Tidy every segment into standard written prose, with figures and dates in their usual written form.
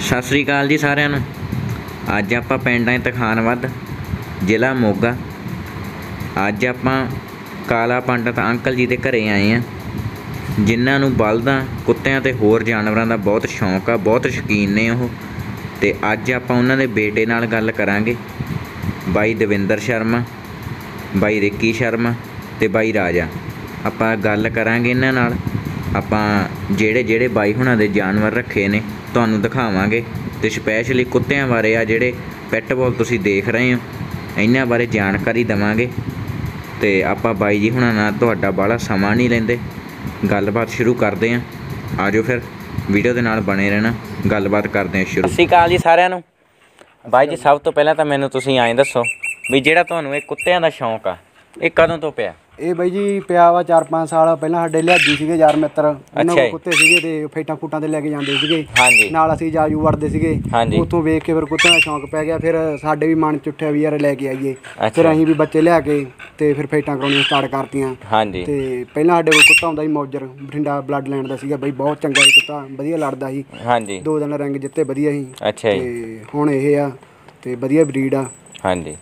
ਸਤਿ ਸ਼੍ਰੀ ਅਕਾਲ ਜੀ ਸਾਰਿਆਂ ਨੂੰ। ਅੱਜ ਆਪਾਂ ਪਿੰਡ ਆਏ ਤਖਾਨਵੱਧ, ਜ਼ਿਲ੍ਹਾ ਮੋਗਾ। ਅੱਜ ਆਪਾਂ ਕਾਲਾ ਪੰਡਤ ਅੰਕਲ ਜੀ ਦੇ ਘਰੇ ਆਏ ਹਾਂ, ਜਿਨ੍ਹਾਂ ਨੂੰ ਬਲਦਾਂ, ਕੁੱਤਿਆਂ ਅਤੇ ਹੋਰ ਜਾਨਵਰਾਂ ਦਾ ਬਹੁਤ ਸ਼ੌਂਕ ਆ, ਬਹੁਤ ਸ਼ੌਕੀਨ ਨੇ ਉਹ। ਅਤੇ ਅੱਜ ਆਪਾਂ ਉਹਨਾਂ ਦੇ ਬੇਟੇ ਨਾਲ ਗੱਲ ਕਰਾਂਗੇ, ਬਾਈ ਦਵਿੰਦਰ ਸ਼ਰਮਾ, ਬਾਈ ਰਿੱਕੀ ਸ਼ਰਮਾ ਅਤੇ ਬਾਈ ਰਾਜਾ। ਆਪਾਂ ਗੱਲ ਕਰਾਂਗੇ ਇਹਨਾਂ ਨਾਲ। ਆਪਾਂ ਜਿਹੜੇ ਬਾਈ ਹੁਣਾਂ ਦੇ ਜਾਨਵਰ ਰੱਖੇ ਨੇ ਤੁਹਾਨੂੰ ਦਿਖਾਵਾਂਗੇ, ਅਤੇ ਸਪੈਸ਼ਲੀ ਕੁੱਤਿਆਂ ਬਾਰੇ ਆ ਜਿਹੜੇ ਪੈਟਬੋਲ ਤੁਸੀਂ ਦੇਖ ਰਹੇ ਹੋ, ਇਹਨਾਂ ਬਾਰੇ ਜਾਣਕਾਰੀ ਦੇਵਾਂਗੇ। ਅਤੇ ਆਪਾਂ ਬਾਈ ਜੀ ਹੁਣਾਂ ਨਾਲ ਤੁਹਾਡਾ ਬਾਹਲਾ ਸਮਾਂ ਨਹੀਂ ਲੈਂਦੇ, ਗੱਲਬਾਤ ਸ਼ੁਰੂ ਕਰਦੇ ਹਾਂ। ਆ ਜਾਓ ਫਿਰ, ਵੀਡੀਓ ਦੇ ਨਾਲ ਬਣੇ ਰਹਿਣਾ, ਗੱਲਬਾਤ ਕਰਦੇ ਹਾਂ ਸ਼ੁਰੂ। ਸਤਿ ਸ਼੍ਰੀ ਅਕਾਲ ਜੀ ਸਾਰਿਆਂ ਨੂੰ। ਬਾਈ ਜੀ, ਸਭ ਤੋਂ ਪਹਿਲਾਂ ਤਾਂ ਮੈਨੂੰ ਤੁਸੀਂ ਐਂ ਦੱਸੋ ਵੀ ਜਿਹੜਾ ਤੁਹਾਨੂੰ ਇਹ ਕੁੱਤਿਆਂ ਦਾ ਸ਼ੌਂਕ ਆ, ਇਹ ਕਦੋਂ ਤੋਂ ਪਿਆ? ਇਹ ਬਾਈ ਜੀ ਪਿਆ ਵਾ 4-5 ਸਾਲ ਪਹਿਲਾਂ। ਸਾਡੇ ਲਿਆਦੀ ਸੀਗੇ ਯਾਰ ਮਿੱਤਰ, ਉਹਨਾਂ ਕੋਲ ਕੁੱਤੇ ਸੀਗੇ ਤੇ ਫੇਟਾਂ ਫੂਟਾਂ ਤੇ ਲੈ ਕੇ ਜਾਂਦੇ ਸੀਗੇ। ਹਾਂਜੀ। ਨਾਲ ਅਸੀਂ ਜਾਜੂ ਵੜਦੇ ਸੀਗੇ। ਉੱਥੋਂ ਵੇਖ ਕੇ ਫਿਰ ਕੁੱਤਿਆਂ ਦਾ ਸ਼ੌਂਕ ਪੈ ਗਿਆ। ਫਿਰ ਸਾਡੇ ਵੀ ਮਨ ਚ ਉੱਠਿਆ ਵੀ ਯਾਰ ਲੈ ਕੇ ਆਈਏ। ਫਿਰ ਅਸੀਂ ਵੀ ਬੱਚੇ ਲਿਆ ਕੇ ਤੇ ਫਿਰ ਫੇਟਾਂ ਕਰਾਉਣੀਆਂ ਸਟਾਰਟ ਕਰਤੀਆਂ। ਹਾਂਜੀ। ਤੇ ਪਹਿਲਾਂ ਸਾਡੇ ਕੋਲ ਕੁੱਤਾ ਹੁੰਦਾ ਸੀ ਮੌਜਰ, ਬਠਿੰਡਾ ਬਲੱਡ ਲੈਂਡ ਦਾ ਸੀਗਾ ਬਾਈ, ਬਹੁਤ ਚੰਗਾ ਸੀ ਕੁੱਤਾ, ਵਧੀਆ ਲੜਦਾ ਸੀ। ਹਾਂਜੀ। 2 ਦਿਨ ਰੰਗ ਜਿੱਤੇ ਵਧੀਆ ਸੀ। ਅੱਛਾ ਜੀ। ਤੇ ਹੁਣ ਇਹ ਆ ਤੇ ਵਧੀਆ ਬਰੀਡ ਆ। ਹਾਂਜੀ।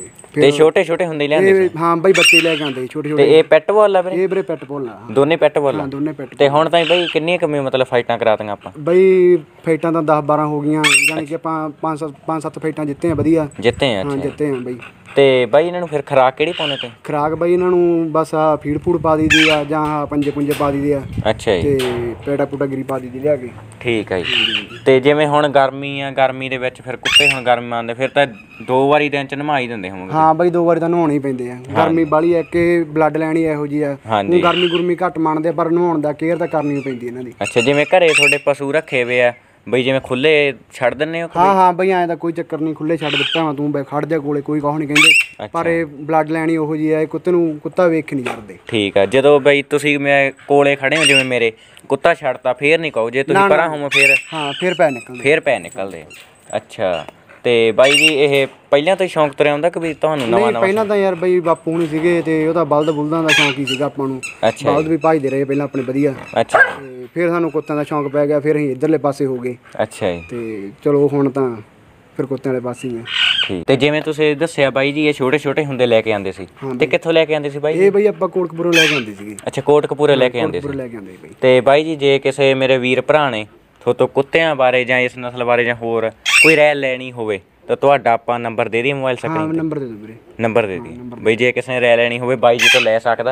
ਤੇ ਛੋਟੇ ਹੁੰਦੇ ਲਿਆਂਦੇ ਸੀ? ਹਾਂ ਬਾਈ, ਬੱਚੇ ਲੈ ਕੇ ਆਉਂਦੇ ਛੋਟੇ। ਤੇ ਇਹ ਪੈਟਬੋਲ ਆ ਵੀਰੇ? ਇਹ ਵੀਰੇ ਪੈਟਬੋਲ ਆ। ਦੋਨੇ ਪੈਟਬੋਲ ਆ? ਦੋਨੇ ਪੈਟ। ਤੇ ਹੁਣ ਤਾਂ ਬਾਈ ਕਿੰਨੀਆਂ ਕਮੀ ਮਤਲਬ ਫਾਈਟਾਂ ਕਰਾਤੀਆਂ ਆਪਾਂ? ਬਾਈ ਫਾਈਟਾਂ ਤਾਂ 10-12 ਹੋ ਗਈਆਂ, ਯਾਨੀ ਕਿ ਆਪਾਂ 5-7 ਫਾਈਟਾਂ ਜਿੱਤੇ ਆ, ਵਧੀਆ ਜਿੱਤੇ ਆ। ਹਾਂ ਜਿੱਤੇ ਆ ਬਾਈ। ਤੇ ਬਾਈ ਇਹਨਾਂ ਨੂੰ ਫਿਰ ਖੁਰਾਕ ਕਿਹੜੀ ਪਾਉਂਦੇ ਤੇ? ਖੁਰਾਕ ਬਾਈ ਇਹਨਾਂ ਨੂੰ ਬਸ ਆਹ ਫੀਡ ਫੂਡ ਪਾ ਦਈਦੀ ਆ, ਜਾਂ ਆਹ ਪੰਜੇ ਪਾ ਦਈਦੇ ਆ। ਅੱਛਾ ਜੀ। ਤੇ ਪੇਟਾ ਪੂਟਾ ਗਿਰੀ ਪਾ ਦਈਦੀ ਲਿਆ ਕੇ। ਠੀਕ ਹੈ ਜੀ। ਤੇ ਜਿਵੇਂ ਹੁਣ ਗਰਮੀ ਆ, ਗਰਮੀ ਦੇ ਵਿੱਚ ਫਿਰ ਕੁੱਤੇ ਹੁਣ ਗਰਮੀ ਆਉਂਦੇ, ਫਿਰ ਤਾਂ 2 ਵਾਰੀ ਦਿਨ ਚ ਨਵਾ ਹੀ ਦਿੰਦੇ ਹੋਣਗੇ? ਹਾਂ ਬਾਈ, 2 ਵਾਰੀ ਤਾਂ ਨਹਾਉਣੇ ਹੀ ਪੈਂਦੇ ਆ। ਗਰਮੀ ਬਾਹਲੀ ਹੈ ਕਿ ਬਲੱਡ ਲੈਣ ਹੀ ਇਹੋ ਜਿਹੀ ਆ। ਗਰਮੀ ਗੁਰਮੀ ਘੱਟ ਮੰਨਦੇ, ਪਰ ਨਹਾਉਣ ਦਾ ਕੇਅਰ ਤਾਂ ਕਰਨੀ ਪੈਂਦੀ ਇਹਨਾਂ ਦੀ। ਅੱਛਾ, ਜਿਵੇਂ ਘਰੇ ਤੁਹਾਡੇ ਪਸ਼ੂ ਰੱਖੇ ਵੇ ਆ ਬਈ, ਜਿਵੇਂ ਖੁੱਲੇ ਛੱਡ ਦਿੰਦੇ ਹੋ? ਹਾਂ ਬਈ, ਐਂ ਤਾਂ ਕੋਈ ਚੱਕਰ ਨਹੀਂ, ਖੁੱਲੇ ਛੱਡ ਦਿੱਤਾ ਵਾ, ਤੂੰ ਖੜ ਜਾ ਕੋਲੇ, ਕੋਈ ਕੁਛ ਨਹੀਂ ਕਹਿੰਦੇ। ਪਰ ਇਹ ਬਲੱਡ ਲੈਣ ਹੀ ਉਹੋ ਜਿਹੀ ਆ, ਕੁੱਤੇ ਨੂੰ ਕੁੱਤਾ ਵੇਖ ਨਹੀਂ ਕਰਦੇ। ਠੀਕ ਆ। ਜਦੋਂ ਬਈ ਤੁਸੀਂ ਮੈਂ ਕੋਲੇ ਖੜੇ ਹੋ, ਜਿਵੇਂ ਮੇਰੇ ਕੁੱਤਾ ਛੱਡਤਾ, ਫੇਰ ਨਹੀਂ ਕਹੋ? ਜੇ ਤੁਸੀਂ ਪਰਾਂ ਹੋਵੋ ਫਿਰ? ਹਾਂ, ਫਿਰ ਪੈ ਨਿਕਲਦੇ। ਅੱਛਾ। ਤੇ ਬਾਈ ਜੀ, ਇਹ ਪਹਿਲਾਂ ਤੋਂ ਹੀ ਸ਼ੌਂਕ ਤੁਰਿਆ ਹੁੰਦਾ ਕਿ ਵੀ ਤੁਹਾਨੂੰ ਨਵਾਂ? ਪਹਿਲਾਂ ਤਾਂ ਯਾਰ ਬਈ ਬਾਪੂ ਹੁਣੀ ਸੀਗੇ ਤੇ ਉਹਦਾ ਬਲਦ ਬੁਲਦਾਂ ਦਾ ਸ਼ੌਂਕ ਹੀ ਸੀਗਾ ਆਪਾਂ ਨੂੰ। ਬਲਦ ਵੀ ਭਜਦੇ ਰਹੇ ਪਹਿਲਾਂ ਆਪਣੇ ਵਧੀਆ। ਅੱਛਾ। ਤੇ ਫਿਰ ਸਾਨੂੰ ਕੁੱਤਿਆਂ ਦਾ ਸ਼ੌਂਕ ਪੈ ਗਿਆ, ਫਿਰ ਅਸੀਂ ਇੱਧਰਲੇ ਪਾਸੇ ਹੋ ਗਏ। ਅੱਛਾ ਜੀ। ਤੇ ਚਲੋ ਹੁਣ ਤਾਂ ਫਿਰ ਕੁੱਤਿਆਂ ਵਾਲੇ ਪਾਸੇ ਹੀ ਆ। ਠੀਕ। ਤੇ ਜਿਵੇਂ ਤੁਸੀਂ ਦੱਸਿਆ ਬਾਈ ਜੀ, ਇਹ ਛੋਟੇ ਹੁੰਦੇ ਲੈ ਕੇ ਆਉਂਦੇ ਸੀ, ਤੇ ਕਿੱਥੋਂ ਲੈ ਕੇ ਆਉਂਦੇ ਸੀ ਬਾਈ? ਇਹ ਬਾਈ ਆਪਾਂ ਕੋਟਕਪੂਰੋਂ ਲੈ ਕੇ ਆਉਂਦੇ ਸੀਗੇ। ਅੱਛਾ, ਕੋਟਕਪੂਰੇ ਲੈ ਕੇ ਆਉਂਦੇ ਸੀ। ਤੇ ਬਾਈ ਜੀ, ਜੇ ਕਿਸੇ ਮੇਰੇ ਵੀਰ ਭਰਾ ਨੇ ਤੁਹਾਤੋਂ ਕੁੱਤਿਆਂ ਬਾਰੇ ਜਾਂ ਇਸ ਨਸਲ ਬਾਰੇ ਜਾਂ ਹੋਰ ਕੋਈ ਰਾਏ ਲੈਣੀ ਹੋਵੇ ਤਾਂ ਤੁਹਾਡਾ ਆਪਾਂ ਨੰਬਰ ਦੇ ਦਈਏ ਮੋਬਾਈਲ ਸਕਰੀਨ ਤੇ? ਨੰਬਰ ਦੇ ਦਿਓ ਵੀਰੇ। ਨੰਬਰ ਦੇ ਦਈਏ ਬਈ, ਜੇ ਕਿਸੇ ਨੇ ਰਾਏ ਲੈਣੀ ਹੋਵੇ ਬਾਈ ਜੀ ਤੋਂ ਲੈ ਸਕਦਾ।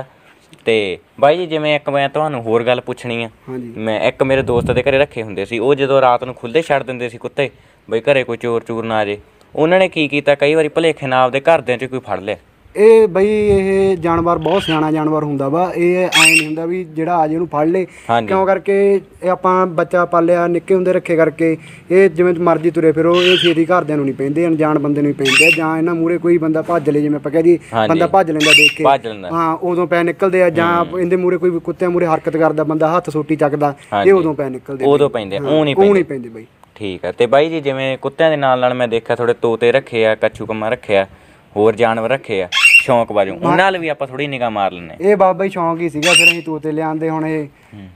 ਤੇ ਬਾਈ ਜੀ, ਜਿਵੇਂ ਇੱਕ ਮੈਂ ਤੁਹਾਨੂੰ ਹੋਰ ਗੱਲ ਪੁੱਛਣੀ ਆ। ਮੈਂ ਇੱਕ ਮੇਰੇ ਦੋਸਤ ਦੇ ਘਰੇ ਰੱਖੇ ਹੁੰਦੇ ਸੀ, ਉਹ ਜਦੋਂ ਰਾਤ ਨੂੰ ਖੁੱਲ੍ਹੇ ਛੱਡ ਦਿੰਦੇ ਸੀ ਕੁੱਤੇ, ਬਈ ਘਰੇ ਕੋਈ ਚੋਰ ਨਾ ਆ ਜੇ, ਉਹਨਾਂ ਨੇ ਕੀ ਕੀਤਾ, ਕਈ ਵਾਰੀ ਭੁਲੇਖੇ ਨਾਲ ਆਪਦੇ ਘਰਦਿਆਂ 'ਚ ਕੋਈ ਫੜ ਲਿਆ। ਇਹ ਬਈ ਇਹ ਜਾਨਵਰ ਬਹੁਤ ਸਿਆਣਾ ਜਾਨਵਰ ਹੁੰਦਾ ਵਾ। ਇਹ ਐਂ ਨਹੀਂ ਹੁੰਦਾ ਵੀ ਜਿਹੜਾ ਆ ਜੇ ਉਹਨੂੰ ਫੜ ਲੇ, ਕਿਉਂ ਕਰਕੇ ਇਹ ਆਪਾਂ ਬੱਚਾ ਪਾਲਿਆ, ਨਿੱਕੇ ਹੁੰਦੇ ਰੱਖੇ ਕਰਕੇ ਇਹ ਜਿਵੇਂ ਮਰਜ਼ੀ ਤੁਰੇ ਫਿਰੋ, ਇਹ ਛੇਤੀ ਘਰਦਿਆਂ ਨੂੰ ਨਹੀਂ ਪੈਂਦੇ, ਅਣਜਾਣ ਬੰਦੇ ਨੂੰ ਹੀ ਪੈਂਦੇ। ਜਾਂ ਇਹਨਾਂ ਮੂਹਰੇ ਕੋਈ ਬੰਦਾ ਭੱਜ ਲੇ, ਜਿਵੇਂ ਆਪਾਂ ਕਹਿ ਦਈਏ ਬੰਦਾ ਭੱਜ ਲੈਂਦਾ ਦੇਖ ਕੇ, ਹਾਂ ਉਦੋਂ ਪੈ ਨਿਕਲਦੇ ਆ। ਜਾਂ ਇਹਦੇ ਮੂਹਰੇ ਕੋਈ ਕੁੱਤਿਆਂ ਮੂਹਰੇ ਹਰਕਤ ਕਰਦਾ ਬੰਦਾ, ਹੱਥ ਸੋਟੀ ਚੱਕਦਾ, ਇਹ ਉਦੋਂ ਪੈ ਨਿਕਲਦੇ, ਉਦੋਂ ਪੈਂਦੇ, ਉਹ ਨਹੀਂ ਪੈਂਦੇ ਬਾਈ। ਠੀਕ ਆ। ਤੇ ਬਾਈ ਜੀ, ਜਿਵੇਂ ਕੁੱਤਿਆਂ ਦੇ ਨਾਲ ਮੈਂ ਦੇਖਿਆ ਥੋੜੇ ਤੋਤੇ ਰੱਖੇ ਆ, ਕੱਛੂ ਕੰਮਾ ਰੱਖਿਆ, ਹੋਰ ਜਾਨਵਰ ਰੱਖੇ ਆ ਸ਼ੌਂਕ ਵਜੋਂ, ਉਹਨਾਂ ਨਾਲ ਵੀ ਆਪਾਂ ਥੋੜੀ ਨਿਗਾਹ ਮਾਰ ਲੈਂਦੇ? ਇਹ ਬਾਬਾ ਹੀ ਸ਼ੌਂਕ ਹੀ ਸੀਗਾ, ਫਿਰ ਅਸੀਂ ਤੋਤੇ ਲਿਆਂਦੇ। ਹੁਣ ਇਹ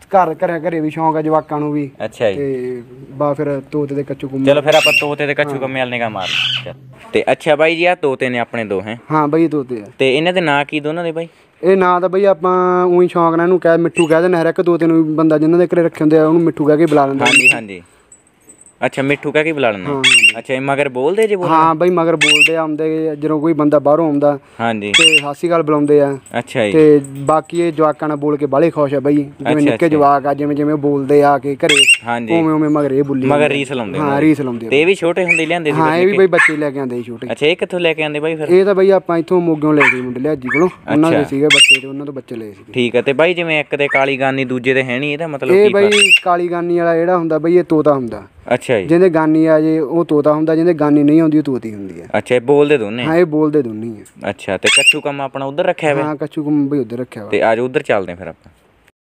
ਘਰੇ ਵੀ ਸ਼ੌਂਕ ਆ ਜਵਾਕਾਂ ਨੂੰ ਵੀ। ਅੱਛਾ ਜੀ। ਤੇ ਬਾ ਫਿਰ ਤੋਤੇ ਦੇ ਕੱਛੂ ਕੰਮੇ। ਚਲੋ ਫਿਰ ਆਪਾਂ ਤੋਤੇ ਦੇ ਕੱਛੂ ਕੰਮੇ ਵਾਲ ਨਿਗਾਹ ਮਾਰ ਲੈਂਦੇ। ਤੇ ਅੱਛਾ ਬਾਈ ਜੀ, ਆ ਤੋਤੇ ਨੇ ਆਪਣੇ 2 ਹੈ? ਹਾਂ ਬਾਈ, ਤੋਤੇ ਆ। ਤੇ ਇਹਨਾਂ ਦੇ ਨਾਂ ਕੀ ਦੋਨਾਂ ਦੇ ਬਾਈ? ਇਹ ਨਾਂ ਤਾਂ ਬਈ ਆਪਾਂ ਉਹੀ ਸ਼ੌਂਕ ਨਾਲ ਇਹਨੂੰ ਮਿੱਠੂ ਕਹਿ ਦਿੰਦੇ। ਹਰ ਇੱਕ ਤੋਤੇ ਨੂੰ ਬੰਦਾ ਜਿਹਨਾਂ ਦੇ ਘਰੇ ਰੱਖੇ ਹੁੰਦੇ ਆ ਉਹਨੂੰ ਮਿੱਠੂ ਕਹਿ ਕੇ ਬੁਲਾ ਲੈਂਦਾ। ਹਾਂਜੀ। ਅੱਛਾ, ਮਿੱਠੂ ਕਹਿ ਕੇ ਬੁਲਾ ਲੈਂਦੇ? ਅੱਛਾ। ਇਹ ਮਗਰ ਬੋਲਦੇ ਜੇ? ਹਾਂ ਬਈ, ਮਗਰ ਬੋਲਦੇ ਆਉਂਦੇ, ਜਦੋਂ ਕੋਈ ਬੰਦਾ ਬਾਹਰੋਂ ਆਉਂਦਾ ਤੇ ਸਤਿ ਸ਼੍ਰੀ ਅਕਾਲ ਬੁਲਾਉਂਦੇ ਆ। ਅੱਛਾ ਜੀ। ਤੇ ਬਾਕੀ ਇਹ ਜਵਾਕਾਂ ਨਾਲ ਬੋਲ ਕੇ ਬਾਹਲੇ ਖੁਸ਼ ਆ ਬਈ, ਜਿਵੇਂ ਨਿੱਕੇ ਜਵਾਕ ਆ, ਜਿਵੇਂ ਬੋਲਦੇ ਆ ਕੇ ਘਰੇ, ਉਵੇਂ ਮਗਰ ਇਹ ਬੋਲੀ, ਮਗਰ ਰੀਸ ਲਾਉਂਦੇ। ਹਾਂ, ਰੀਸ ਲਾਉਂਦੇ। ਤੇ ਇਹ ਵੀ ਛੋਟੇ ਹੁੰਦੇ ਲਿਆਂਦੇ ਸੀ? ਹਾਂ, ਇਹ ਵੀ ਬਈ ਬੱਚੇ ਲੈ ਕੇ ਆਉਂਦੇ ਸੀ ਛੋਟੇ। ਅੱਛਾ। ਇਹ ਕਿੱਥੋਂ ਲੈ ਕੇ ਆਉਂਦੇ ਬਾਈ ਫਿਰ? ਇਹ ਤਾਂ ਬਈ ਆਪਾਂ ਇੱਥੋਂ ਮੋਗਿਓਂ ਲੈ ਗਏ, ਮੁੰਡੇ ਲਿਆਜੀ ਕੋਲੋਂ, ਉਹਨਾਂ ਦੇ ਸੀਗੇ ਬੱਚੇ ਤੇ ਉਹਨਾਂ ਤੋਂ ਬੱਚੇ ਲਏ ਸੀ। ਠੀਕ ਹੈ। ਤੇ ਬਾਈ, ਜਿਵੇਂ ਇੱਕ ਤੇ ਕਾਲੀ ਗਾਨੀ, ਦੂਜੇ ਦੇ ਹੈ ਨਹੀਂ, ਇਹਦਾ ਮਤਲਬ? ਇਹ ਬਈ ਕਾਲੀ ਗਾਨੀ ਵਾਲਾ ਜਿਹੜਾ ਹੁੰਦਾ ਬਈ, ਇਹ ਤੋਤਾ ਹੁੰਦਾ। ਅੱਛਾ ਜੀ। ਜਿਹਦੇ ਗਾਨੀ ਆ ਜੇ ਉਹ ਤੋਤਾ ਹੁੰਦਾ, ਜਿਹਦੇ ਗਾਨੀ ਨਹੀਂ ਆਉਂਦੀ ਉਹ ਤੋਤੀ ਹੁੰਦੀ ਹੈ। ਅੱਛਾ। ਇਹ ਬੋਲਦੇ ਦੋਨੇ? ਹਾਂ, ਇਹ ਬੋਲਦੇ ਦੋਨੇ ਹੀ ਆ। ਅੱਛਾ। ਤੇ ਕੱਛੂ ਕੰਮਾ ਆਪਣਾ ਉੱਧਰ ਰੱਖਿਆ ਹੋਇਆ? ਹਾਂ, ਕੱਛੂ ਕੰਮਾ ਬਈ ਉੱਧਰ ਰੱਖਿਆ ਹੋਇਆ। ਤੇ ਆ ਜਾਓ ਉੱਧਰ ਚੱਲਦੇ ਫਿਰ ਆਪਾਂ।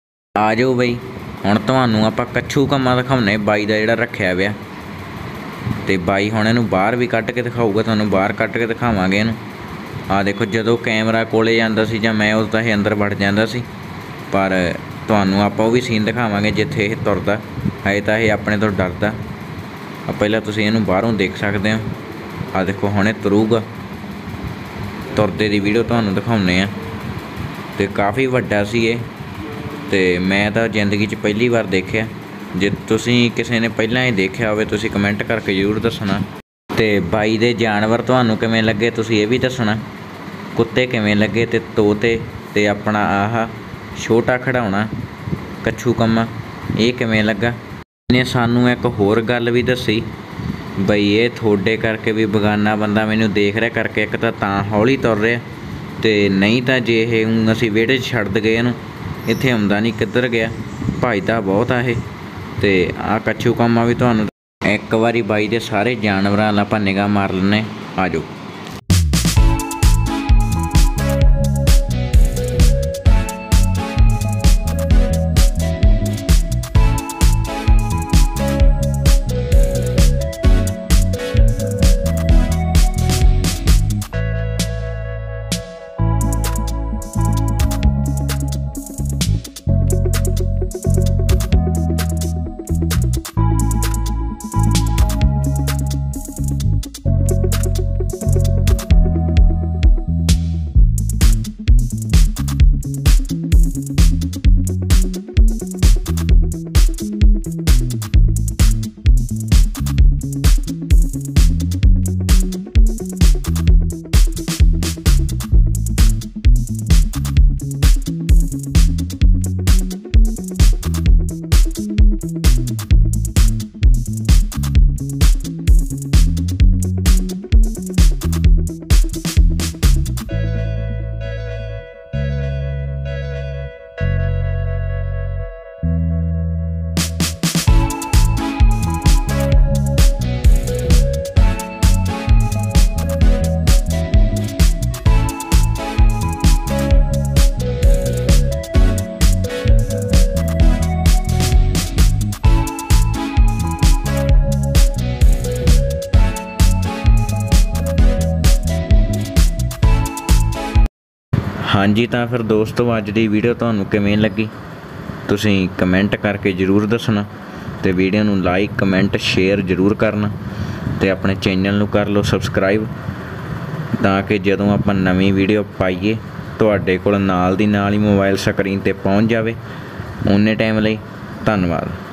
ਆ ਜਾਓ ਬਈ, ਹੁਣ ਤੁਹਾਨੂੰ ਆਪਾਂ ਕੱਛੂ ਕੰਮਾ ਦਿਖਾਉਂਦੇ ਬਾਈ ਦਾ ਜਿਹੜਾ ਰੱਖਿਆ ਹੋਇਆ। ਤੇ ਬਾਈ ਹੁਣ ਇਹਨੂੰ ਬਾਹਰ ਵੀ ਕੱਢ ਕੇ ਦਿਖਾਊਗਾ, ਤੁਹਾਨੂੰ ਬਾਹਰ ਕੱਢ ਕੇ ਦਿਖਾਵਾਂਗੇ ਇਹਨੂੰ। ਆਹ ਦੇਖੋ, ਜਦੋਂ ਕੈਮਰਾ ਕੋਲੇ ਜਾਂਦਾ ਸੀ ਜਾਂ ਮੈਂ, ਉਦੋਂ ਤਾਂ ਇਹ ਅੰਦਰ ਵੜ ਜਾਂਦਾ ਸੀ, ਪਰ ਤੁਹਾਨੂੰ ਆਪਾਂ ਉਹ ਵੀ ਸੀਨ ਦਿਖਾਵਾਂਗੇ ਜਿੱਥੇ ਇਹ ਤੁਰਦਾ। ਹਜੇ ਤਾਂ ਇਹ ਆਪਣੇ ਤੋਂ ਡਰਦਾ। ਪਹਿਲਾਂ ਤੁਸੀਂ ਇਹਨੂੰ ਬਾਹਰੋਂ ਦੇਖ ਸਕਦੇ ਹੋ। ਆ ਦੇਖੋ ਹੁਣੇ ਤੁਰੂਗਾ, ਤੁਰਦੇ ਦੀ ਵੀਡੀਓ ਤੁਹਾਨੂੰ ਦਿਖਾਉਂਦੇ ਆ। ਤੇ ਕਾਫੀ ਵੱਡਾ ਸੀ ਇਹ, ਤੇ ਮੈਂ ਤਾਂ ਜ਼ਿੰਦਗੀ 'ਚ ਪਹਿਲੀ ਵਾਰ ਦੇਖਿਆ। ਜੇ ਤੁਸੀਂ ਕਿਸੇ ਨੇ ਪਹਿਲਾਂ ਹੀ ਦੇਖਿਆ ਹੋਵੇ ਤੁਸੀਂ ਕਮੈਂਟ ਕਰਕੇ ਜ਼ਰੂਰ ਦੱਸਣਾ। ਤੇ ਬਾਈ ਦੇ ਜਾਨਵਰ ਤੁਹਾਨੂੰ ਕਿਵੇਂ ਲੱਗੇ ਤੁਸੀਂ ਇਹ ਵੀ ਦੱਸਣਾ। ਕੁੱਤੇ ਕਿਵੇਂ ਲੱਗੇ, ਤੇ ਤੋਤੇ, ਤੇ ਆਪਣਾ ਆਹ ਛੋਟਾ ਖਿਡੌਣਾ ਕੱਛੂ ਕੰਮਾ ਇਹ ਕਿਵੇਂ ਲੱਗਾ। ਇਹਨੇ ਸਾਨੂੰ ਇੱਕ ਹੋਰ ਗੱਲ ਵੀ ਦੱਸੀ ਬਈ ਇਹ ਤੁਹਾਡੇ ਕਰਕੇ ਵੀ ਬੇਗਾਨਾ ਬੰਦਾ ਮੈਨੂੰ ਦੇਖ ਰਿਹਾ ਕਰਕੇ ਇੱਕ ਤਾਂ ਹੌਲੀ ਤੁਰ ਰਿਹਾ, ਤੇ ਨਹੀਂ ਤਾਂ ਜੇ ਇਹ ਅਸੀਂ ਵਿਹੜੇ 'ਚ ਛੱਡ ਗਏ ਇਹਨੂੰ ਇੱਥੇ ਆਉਂਦਾ ਨਹੀਂ, ਕਿੱਧਰ ਗਿਆ। ਭੱਜਦਾ ਬਹੁਤ ਆ ਇਹ। ਤੇ ਆਹ ਕੱਛੂ ਕੰਮਾ ਵੀ ਤੁਹਾਨੂੰ ਇੱਕ ਵਾਰੀ ਬਾਈ ਦੇ ਸਾਰੇ ਜਾਨਵਰਾਂ ਵੱਲ ਆਪਾਂ ਨਿਗਾਹ ਮਾਰ ਲੈਂਦੇ। ਆ ਜਾਓ। ਹਾਂਜੀ ਤਾਂ ਫਿਰ ਦੋਸਤੋ ਅੱਜ ਦੀ ਵੀਡੀਓ ਤੁਹਾਨੂੰ ਕਿਵੇਂ ਲੱਗੀ ਤੁਸੀਂ ਕਮੈਂਟ ਕਰਕੇ ਜ਼ਰੂਰ ਦੱਸਣਾ, ਤੇ ਵੀਡੀਓ ਨੂੰ ਲਾਈਕ ਕਮੈਂਟ ਸ਼ੇਅਰ ਜ਼ਰੂਰ ਕਰਨਾ, ਤੇ ਆਪਣੇ ਚੈਨਲ ਨੂੰ ਕਰ ਲਓ ਸਬਸਕ੍ਰਾਈਬ ਤਾਂ ਕਿ ਜਦੋਂ ਆਪਾਂ ਨਵੀਂ ਵੀਡੀਓ ਪਾਈਏ ਤੁਹਾਡੇ ਕੋਲ ਨਾਲ ਦੀ ਨਾਲ ਹੀ ਮੋਬਾਈਲ ਸਕਰੀਨ 'ਤੇ ਪਹੁੰਚ ਜਾਵੇ। ਓਨੇ ਟਾਈਮ ਲਈ ਧੰਨਵਾਦ।